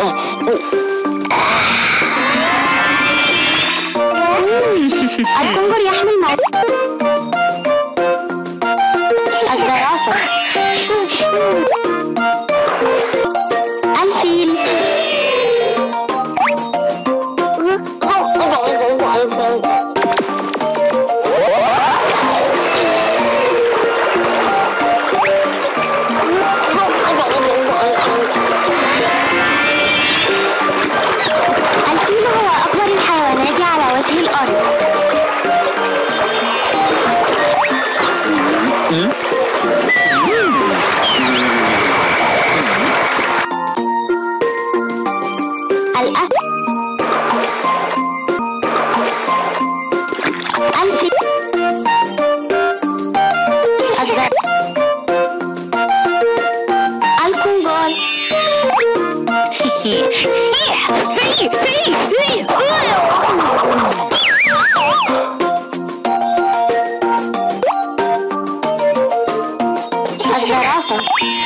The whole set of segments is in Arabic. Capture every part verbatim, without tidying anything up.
الكنغر يحمل موت. الزرافة. الفيل. الفيل هو أكبر الحيوانات على وجه الأرض. الأسد. الفيل. الكنغر. الزرافة.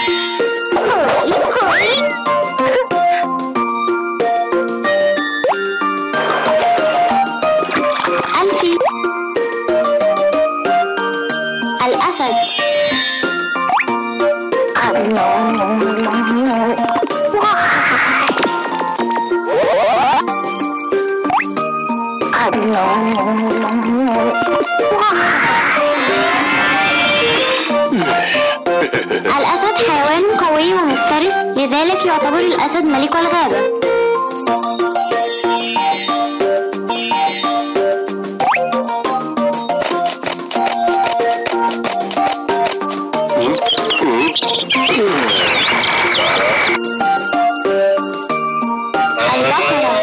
الفيل. الأسد. الأسد حيوان قوي ومفترس، لذلك يعتبر الأسد ملك الغابة. البقرة.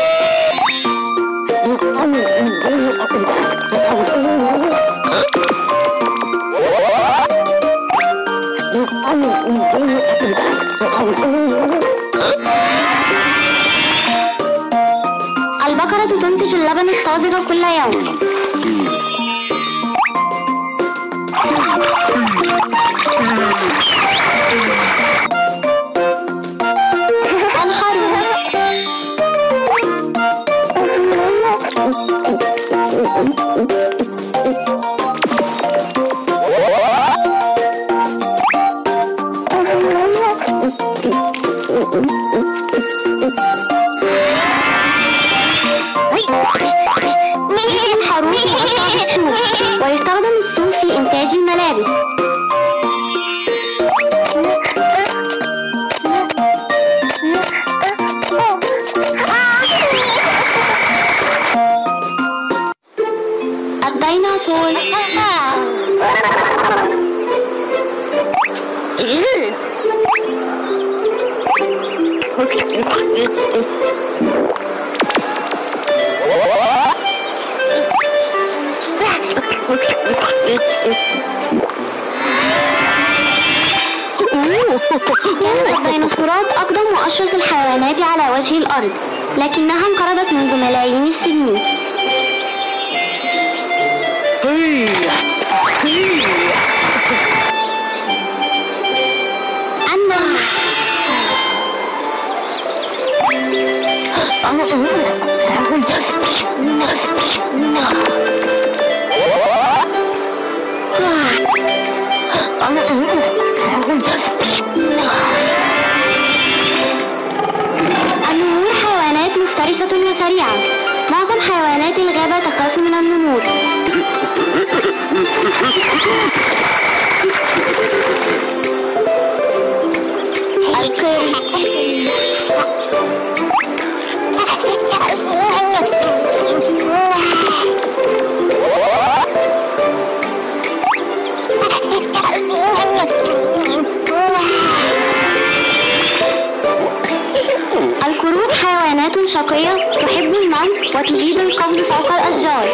البقرة تنتج اللبن الطازج كل يوم. ويستخدم الصوف في إنتاج الملابس. الديناصور. الديناصورات أقدم وأشرس الحيوانات على وجه الأرض، لكنها انقرضت منذ ملايين السنين. النمور حيوانات مفترسة وسريعة. معظم حيوانات الغابة تخاف من النمور. القرد. القرود حيوانات شقية تحب الموت وتجيد القفز فوق الأشجار.